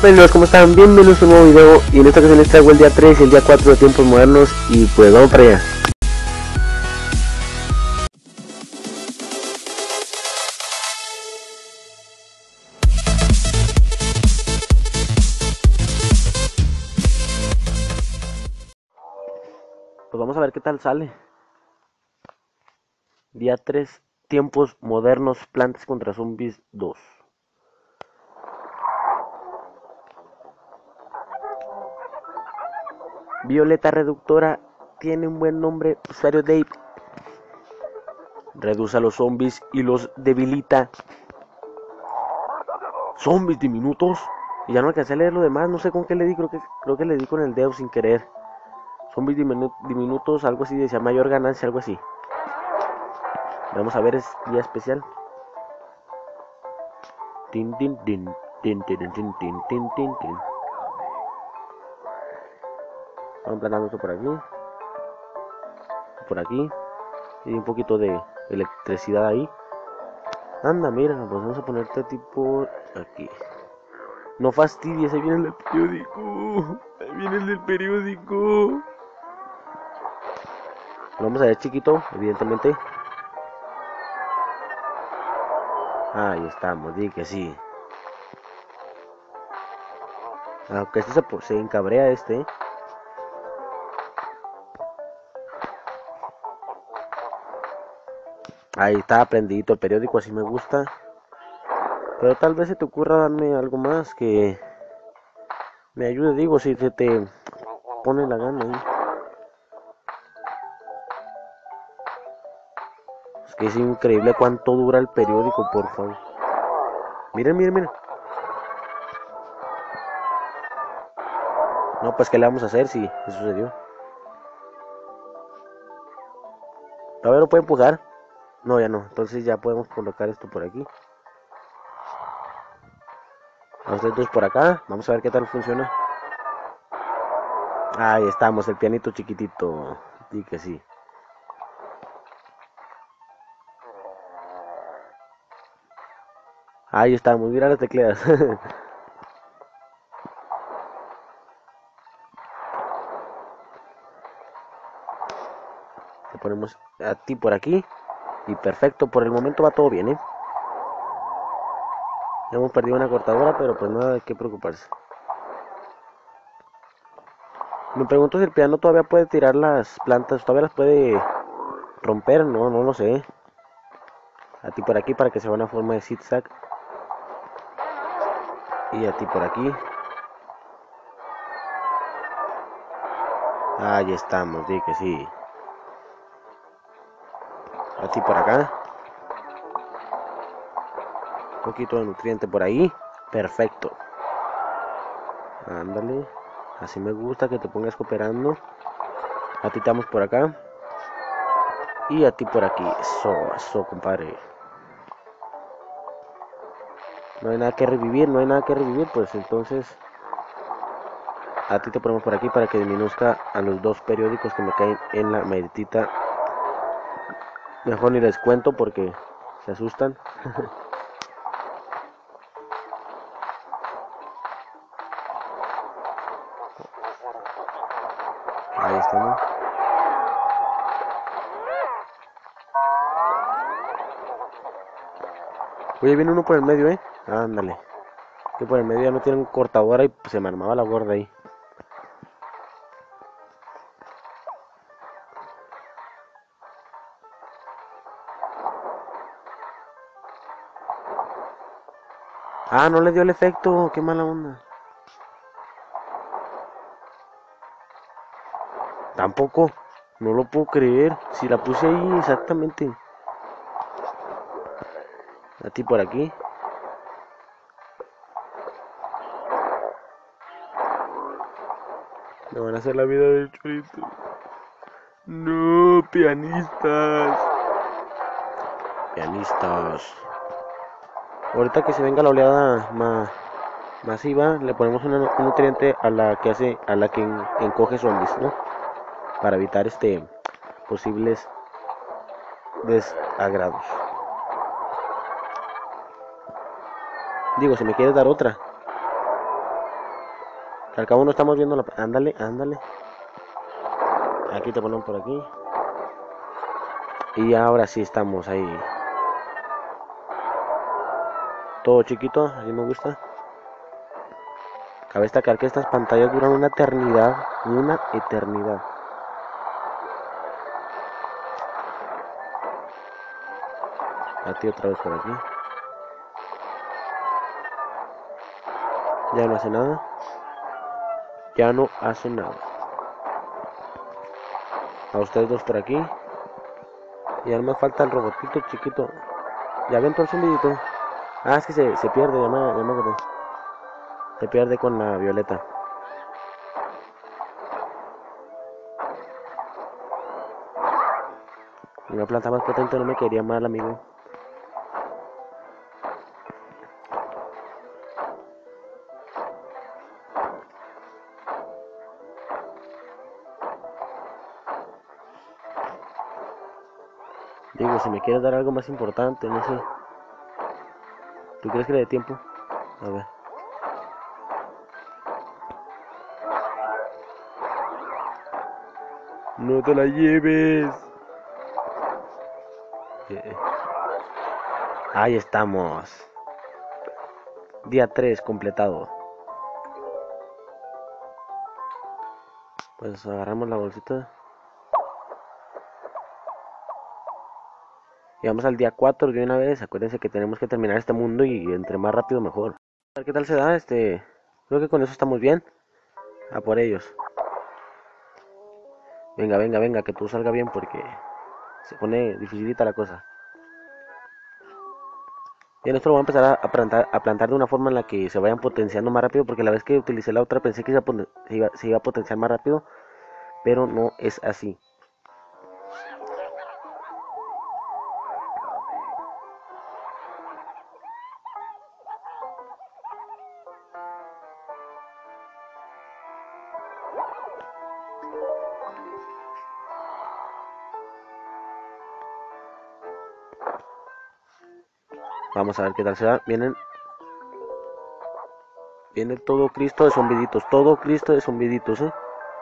Pelos, ¿cómo están? Bienvenidos a un nuevo video. Y en esta ocasión les traigo el día 3 y el día 4 de tiempos modernos. Y pues vamos para allá. Pues vamos a ver qué tal sale. Día 3, tiempos modernos, Plantas contra Zombies 2. Violeta Reductora tiene un buen nombre. Usuario Dave. Reduce a los zombies y los debilita. Zombies diminutos. Y ya no alcancé a leer lo demás. No sé con qué le di. Creo que le di con el dedo sin querer. Zombies diminutos, algo así. Decía mayor ganancia, algo así. Vamos a ver, es día especial. Tin, tin, tin, tin, tin, tin, tin, tin, tin, tin. Vamos plantando esto por aquí, y un poquito de electricidad ahí. Anda, mira, pues vamos a ponerte tipo aquí. No fastidies, ahí viene el del periódico. Ahí viene el del periódico. Lo vamos a ver chiquito, evidentemente. Ahí estamos, di que sí. Aunque este se encabrea este. Ahí está prendidito el periódico, así me gusta. Pero tal vez se te ocurra darme algo más que me ayude, digo, si se te pone la gana ahí. Es que es increíble cuánto dura el periódico, por favor. Miren, miren, miren. No, pues ¿qué le vamos a hacer si eso sucedió? ¿Todavía lo puede empujar? No, ya no. Entonces ya podemos colocar esto por aquí. A ustedes dos por acá. Vamos a ver qué tal funciona. Ahí estamos, el pianito chiquitito. Sí que sí. Ahí estamos, mira las tecleas. Le ponemos a ti por aquí. Y perfecto, por el momento va todo bien, ¿eh? Ya hemos perdido una cortadora, pero pues nada de qué preocuparse. Me pregunto si el piano todavía puede tirar las plantas, todavía las puede romper, no lo sé. A ti por aquí para que sea una forma de zigzag. Y a ti por aquí. Ahí estamos, di que sí. A ti por acá. Un poquito de nutriente por ahí. Perfecto. Ándale. Así me gusta que te pongas cooperando. A ti estamos por acá. Y a ti por aquí. Eso, compadre. No hay nada que revivir, pues entonces a ti te ponemos por aquí para que disminuzca a los dos periódicos que me caen en la meditita. Mejor ni les cuento porque se asustan. Ahí estamos. Oye, viene uno por el medio, ándale. Que por el medio ya no tienen cortadora y pues, se me armaba la gorda ahí. Ah, no le dio el efecto, qué mala onda. Tampoco, no lo puedo creer. Si la puse ahí exactamente. A ti por aquí. Me van a hacer la vida del chorito. No, pianistas. Pianistas. Ahorita que se venga la oleada masiva, le ponemos un nutriente a la que encoge zombies, ¿no? Para evitar posibles desagrados. Digo, si me quieres dar otra. Al cabo no estamos viendo la... Ándale, ándale. Aquí te ponen por aquí. Y ahora sí estamos ahí. Todo chiquito, así me gusta. Cabe destacar que estas pantallas duran una eternidad. Una eternidad. A ti otra vez por aquí. Ya no hace nada. Ya no hace nada. A ustedes dos por aquí. Y ahora me falta el robotito chiquito. Ya ven todo el zumbidito. Ah, es que se pierde, ya me acordé. Se pierde con la violeta. Una planta más potente no me quería mal, amigo. Digo, si me quieres dar algo más importante, no sé. ¿Tú crees que le dé tiempo? A ver. No te la lleves. Ahí estamos. Día 3 completado. Pues agarramos la bolsita. Y vamos al día 4 de una vez. Acuérdense que tenemos que terminar este mundo y entre más rápido mejor. A ver qué tal se da. Creo que con eso estamos bien. A por ellos. Venga, venga, venga, que todo salga bien porque se pone dificilita la cosa. Bien, esto lo voy a empezar a plantar de una forma en la que se vayan potenciando más rápido, porque la vez que utilicé la otra pensé que se iba a potenciar más rápido, pero no es así. Vamos a ver qué tal se da. Viene todo Cristo de zombiditos, todo Cristo de zombiditos, ¿eh?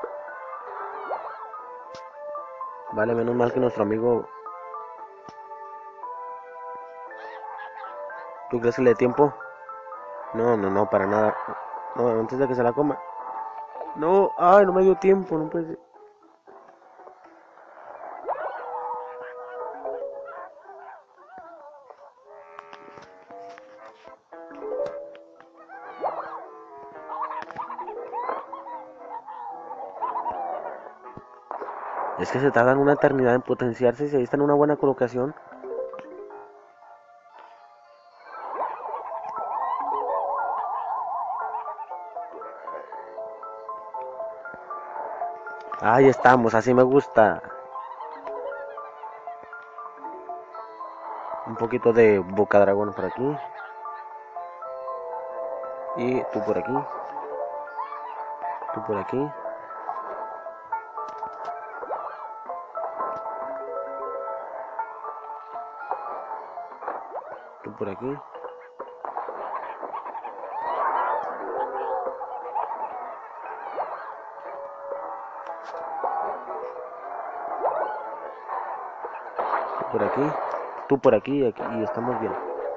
Vale, menos mal que nuestro amigo... ¿Tú crees que le dé tiempo? No, no, no, para nada. No, antes de que se la coma. No, ay, no me dio tiempo, no puede ser. Es que se tardan una eternidad en potenciarse y si ahí está en una buena colocación. Ahí estamos, así me gusta. Un poquito de boca dragón por aquí. Y tú por aquí. Tú por aquí. Tú por aquí. Tú por aquí. Tú por aquí y estamos bien.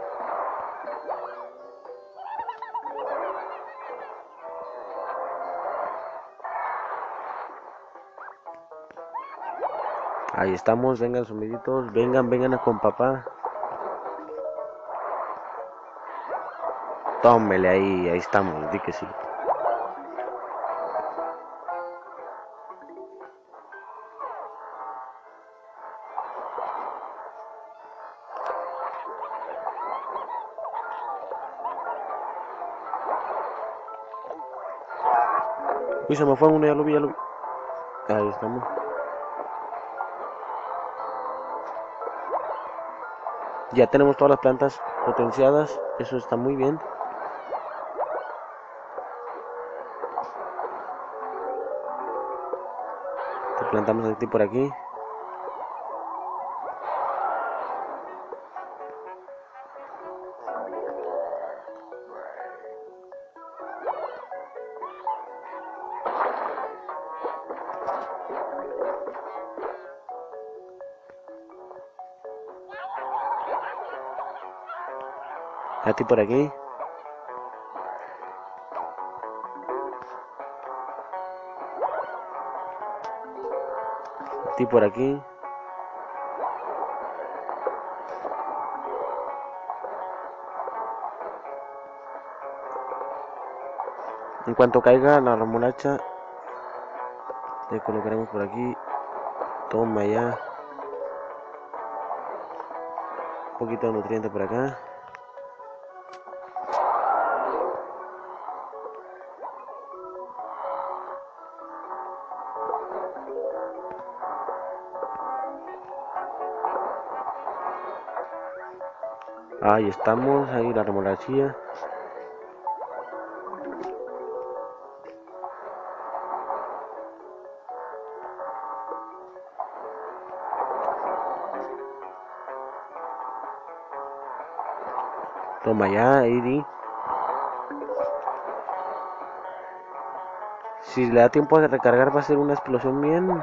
Ahí estamos, vengan sumiditos, vengan, vengan a con papá. Tómele ahí estamos, di que sí. Uy, se me fue uno, ya lo vi, ya lo vi. Ahí estamos. Ya tenemos todas las plantas potenciadas, eso está muy bien. Te plantamos a ti por aquí. A ti por aquí. A ti por aquí. En cuanto caiga la remolacha, le colocaremos por aquí. Toma ya. Un poquito de nutriente por acá. Ahí estamos, ahí la remolachilla. Toma ya, ahí. Si le da tiempo de recargar va a ser una explosión bien.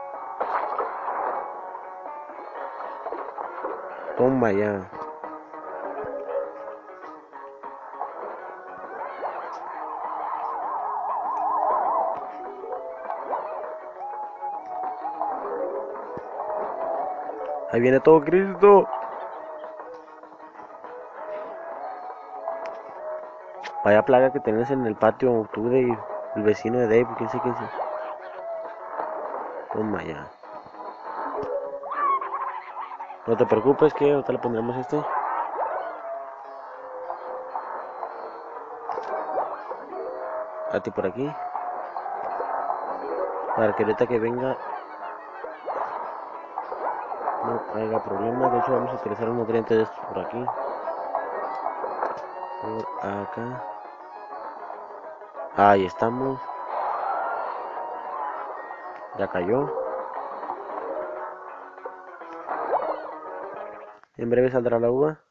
Toma ya. Ahí viene todo Cristo. Vaya plaga que tenés en el patio, tú de el vecino de Dave, quién sé. Toma ya. No te preocupes que ahorita le pondremos este. A ti por aquí. Para que ahorita que venga no haya problema. De hecho vamos a utilizar un nutriente de estos por aquí. Por acá. Ahí estamos. Ya cayó. En breve saldrá la uva.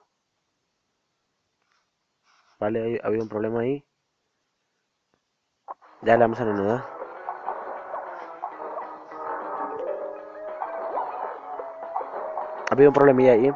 Vale, ha habido un problema ahí. Ya le vamos a reanudar. Ha habido un problemilla ahí.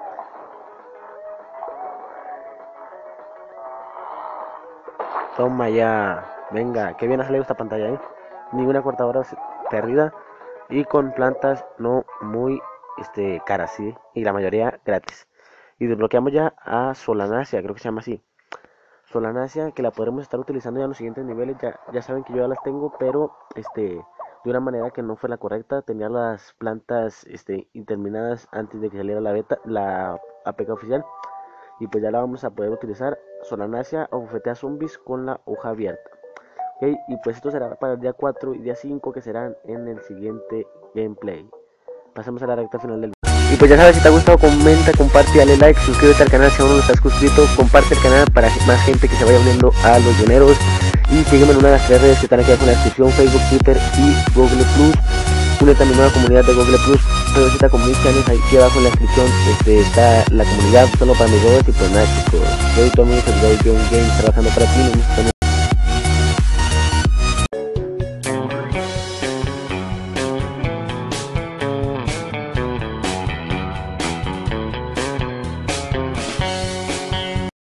Toma ya. Venga, qué bien ha salido esta pantalla, Ninguna cortadora perdida. Y con plantas no muy caras, ¿sí? Y la mayoría gratis. Y desbloqueamos ya a Solanaceae, creo que se llama así. Solanaceae, que la podremos estar utilizando ya en los siguientes niveles. Ya saben que yo ya las tengo, pero de una manera que no fue la correcta. Tenía las plantas interminadas antes de que saliera la beta, la APK oficial. Y pues ya la vamos a poder utilizar. Solanaceae o bufetea zombies con la hoja abierta. Okay, y pues esto será para el día 4 y día 5, que serán en el siguiente gameplay. Pasamos a la recta final del video. Y pues ya sabes, si te ha gustado, comenta, comparte, dale like, suscríbete al canal si aún no estás suscrito, comparte el canal para más gente que se vaya uniendo a los Yoneros. Y sígueme en una de las 3 redes que están aquí abajo en la descripción: Facebook, Twitter y Google Plus. Únete a mi nueva comunidad de Google Plus. Visita Community Channels, aquí abajo en la descripción está la comunidad solo para mis juegos. Y pues nada, chicos, soy tu amigo servidor John Games, trabajando para ti. Nos vemos